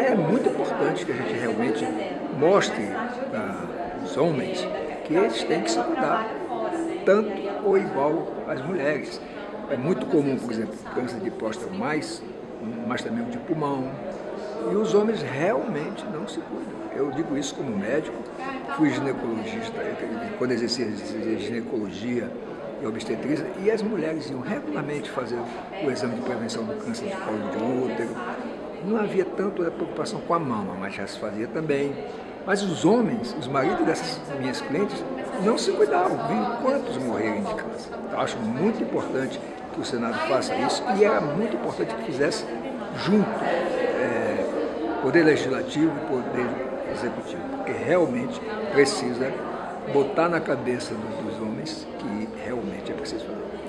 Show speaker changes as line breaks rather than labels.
é muito importante que a gente realmente mostre para os homens que eles têm que se cuidar tanto ou igual às mulheres. É muito comum, por exemplo, câncer de próstata mas também o de pulmão. E os homens realmente não se cuidam. Eu digo isso como médico, fui ginecologista, quando exercia ginecologia e obstetrícia, e as mulheres iam regularmente fazer o exame de prevenção do câncer de colo de útero. Não havia tanto preocupação com a mama, mas já se fazia também. Mas os homens, os maridos dessas minhas clientes, não se cuidavam, viam quantos morrerem de câncer. Eu acho muito importante que o Senado faça isso e era muito importante que fizesse junto Poder Legislativo e Poder Executivo, porque realmente precisa botar na cabeça dos homens que realmente é preciso fazer.